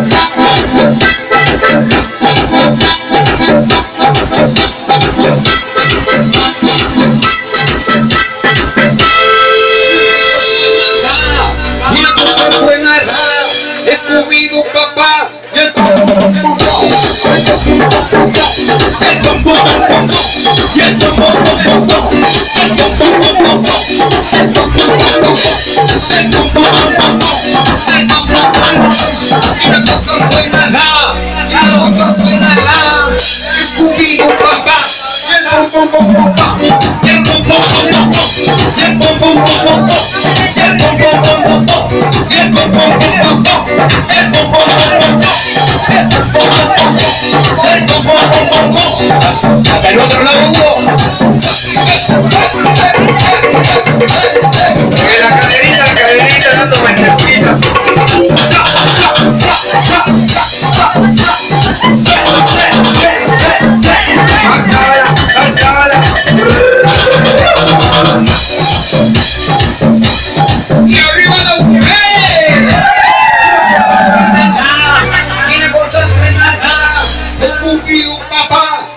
Scooby-Doo, papá, y el al otro lado, Hugo. La caderita dando vueltecitas. Y arriba las mujeres. Y la cosa suena acá. Scooby-Doo, papá.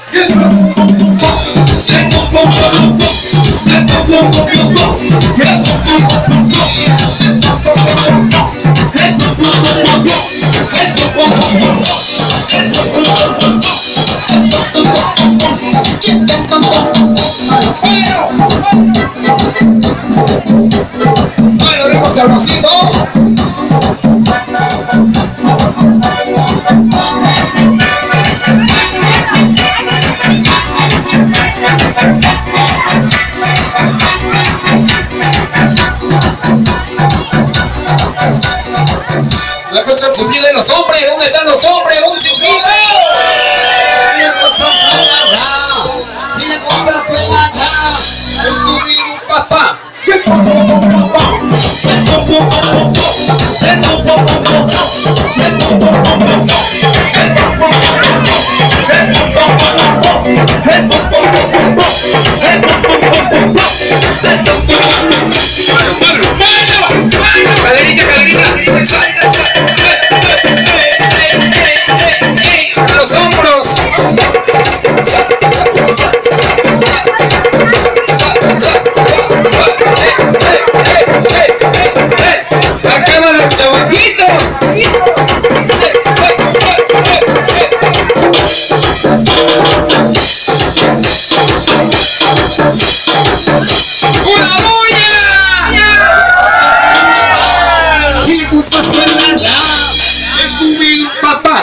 Bueno, rico sabrosito. La cosa se pide los hombres. ¿Dónde están los hombres? ¿Dónde se pide? Y la cosa suena acá. Y la cosa suena acá. Scooby-Doo, papá. Los hombros. La cámara, chavajito. ¡Una bulla! Y le puso a suena Scooby-Doo, papá.